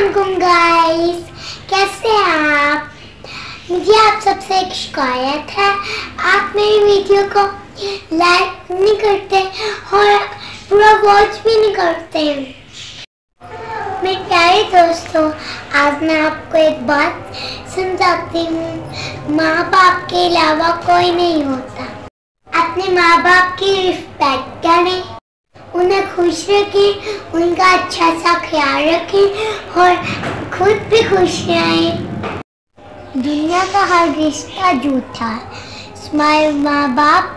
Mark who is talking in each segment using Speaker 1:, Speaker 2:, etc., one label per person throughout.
Speaker 1: अस्सलामुअलैकुम गाइस, कैसे हैं आप। मुझे आप सबसे एक शिकायत है, आप मेरी वीडियो को लाइक नहीं करते और पूरा वॉच भी नहीं करते। मेरे प्यारे दोस्तों, आज मैं आपको एक बात समझाती हूँ। माँ बाप के अलावा कोई नहीं होता। अपने माँ बाप की रिस्पेक्ट करें, उन्हें खुश रखें, उनका अच्छा सा ख्याल रखें और खुद भी खुश रहें। दुनिया का हर रिश्ता झूठा है, हमारे माँ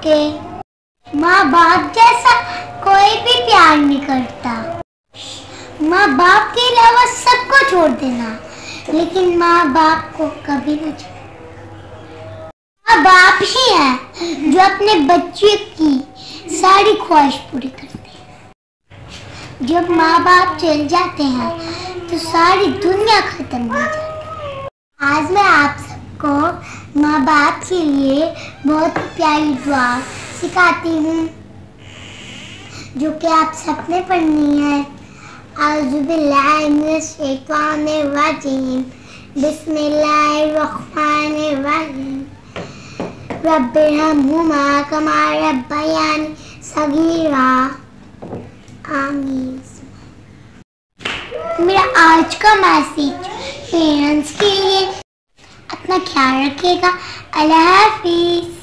Speaker 1: बाप जैसा कोई भी प्यार नहीं करता। माँ बाप के अलावा सबको छोड़ देना, लेकिन माँ बाप को कभी न छोड़ना। माँ बाप ही है जो अपने बच्चे की सारी ख्वाहिश पूरी करते हैं। जब माँ बाप चल जाते हैं तो सारी दुनिया खत्म हो जाती है। आज मैं आप सबको माँ बाप के लिए बहुत प्यारी दुआ सिखाती हूँ, जो कि आप सबने पढ़नी है। औज़ुबिल्लाहि मिनश्शैतानिर्रजीम, बिस्मिल्लाहिर्रहमानिर्रहीम, रब्बिरहम्हुमा कमा रब्बयानी सगीरा, आमीन। मेरा आज का मैसेज पेरेंट्स के लिए, अपना ख्याल रखिएगा। अल्लाह हाफिज।